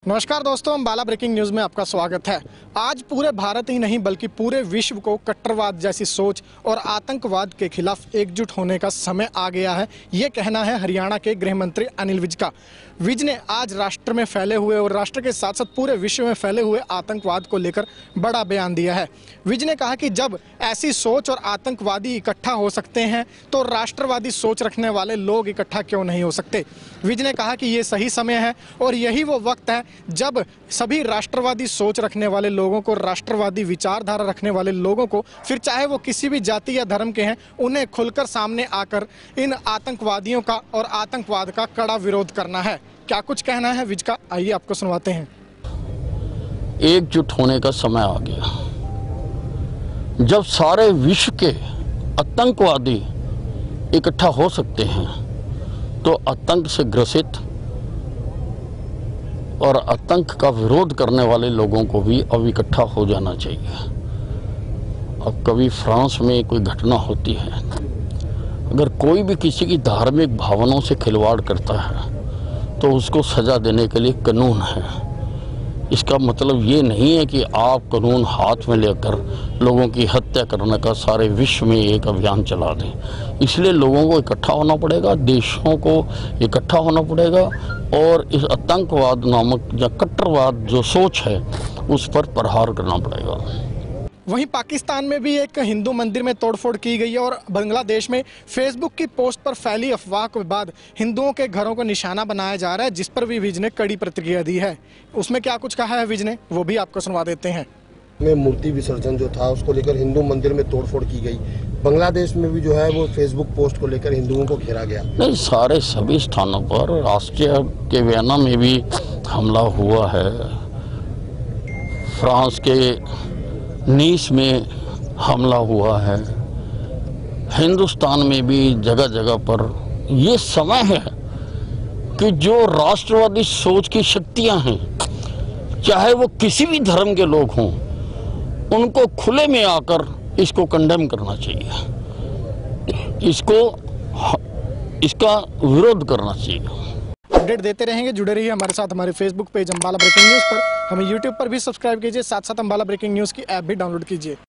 नमस्कार दोस्तों, Ambala breaking news में आपका स्वागत है। आज पूरे भारत ही नहीं बल्कि पूरे विश्व को कट्टरवाद जैसी सोच और आतंकवाद के खिलाफ एकजुट होने का समय आ गया है, ये कहना है हरियाणा के गृह मंत्री अनिल विज का। विज ने आज राष्ट्र में फैले हुए और राष्ट्र के साथ साथ पूरे विश्व में फैले हुए आतंकवाद को लेकर बड़ा बयान दिया है। विज ने कहा कि जब ऐसी सोच और आतंकवादी इकट्ठा हो सकते हैं तो राष्ट्रवादी सोच रखने वाले लोग इकट्ठा क्यों नहीं हो सकते। विज ने कहा कि ये सही समय है और यही वो वक्त है जब सभी राष्ट्रवादी सोच रखने वाले लोगों को, राष्ट्रवादी विचारधारा रखने वाले लोगों को, फिर चाहे वो किसी भी जाति या धर्म के हैं, उन्हें खुलकर सामने आकर इन आतंकवादियों का और आतंकवाद का कड़ा विरोध करना है। क्या कुछ कहना है विज का, आइए आपको सुनवाते हैं। एकजुट होने का समय आ गया। जब सारे विश्व के आतंकवादी इकट्ठा हो सकते हैं तो आतंक से ग्रसित और आतंक का विरोध करने वाले लोगों को भी अब इकट्ठा हो जाना चाहिए। अब कभी फ्रांस में कोई घटना होती है, अगर कोई भी किसी की धार्मिक भावनाओं से खिलवाड़ करता है तो उसको सजा देने के लिए कानून है। इसका मतलब ये नहीं है कि आप कानून हाथ में लेकर लोगों की हत्या करने का सारे विश्व में एक अभियान चला दें। इसलिए लोगों को इकट्ठा होना पड़ेगा, देशों को इकट्ठा होना पड़ेगा और इस आतंकवाद नामक या कट्टरवाद जो सोच है उस पर प्रहार करना पड़ेगा। वहीं पाकिस्तान में भी एक हिंदू मंदिर में तोड़फोड़ की गई है और बांग्लादेश में फेसबुक की पोस्ट पर फैली अफवाह के बाद हिंदुओं के घरों को निशाना बनाया जा रहा है, जिस पर भी विज ने कड़ी प्रतिक्रिया दी है। उसमें क्या कुछ कहा है विज ने, वो भी आपको सुनवा देते हैं। में मूर्ति विसर्जन जो था उसको लेकर हिंदू मंदिर में तोड़फोड़ की गई। बांग्लादेश में भी जो है वो फेसबुक पोस्ट को लेकर हिंदुओं को घेरा गया। नहीं, सारे सभी स्थानों पर, राष्ट्रीय के वियना में भी हमला हुआ है, फ्रांस के नीस में हमला हुआ है, हिंदुस्तान में भी जगह जगह पर। ये समय है कि जो राष्ट्रवादी सोच की शक्तियां हैं, चाहे वो किसी भी धर्म के लोग हों, उनको खुले में आकर इसको कंडेम करना चाहिए, इसका विरोध करना चाहिए। अपडेट देते रहेंगे, जुड़े रहिए हमारे साथ हमारे Facebook page Ambala breaking news पर। हमें यूट्यूब पर भी सब्सक्राइब कीजिए, साथ साथ अम्बाला ब्रेकिंग न्यूज़ की ऐप भी डाउनलोड कीजिए।